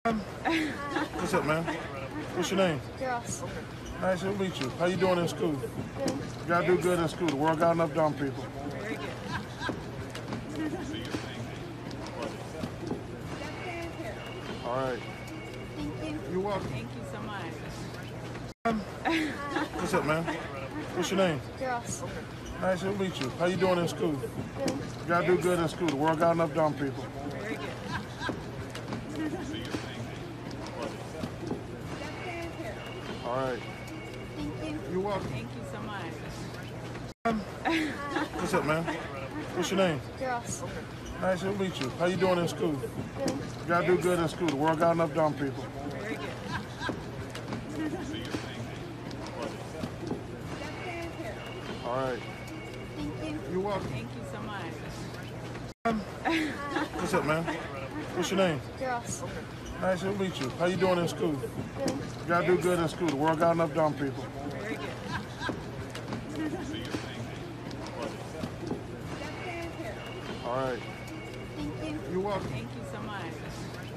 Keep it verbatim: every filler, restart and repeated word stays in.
What's up, man? What's your name? Girls. Nice to meet you. How you doing in school? Good. You gotta do good in school. The world got enough dumb people. Very good. All right. Thank you. You're welcome. Thank you so much. What's up, man? What's your name? Girls. Nice to meet you. How you doing in school? Good. You gotta do good in school. The world got enough dumb people. Very good. All right. Thank you. You're welcome. Thank you so much. What's up, man? What's your name? Girls. Nice to meet you. How you doing in school? Good. You gotta do good in school. The world got enough dumb people. Very good. All right. You're welcome. Thank you. Thank you so much. What's up, man? What's your name? Very good. Nice to meet you. How you doing in school? You gotta do good in school. The world got enough dumb people. Thank you. You're welcome. Thank you so much. What's up, man? What's your name? Girls. Nice to meet you. How you doing in school? Good. You gotta do good in school. The world got enough dumb people. Very good. All right. Thank you. You're welcome. Thank you so much.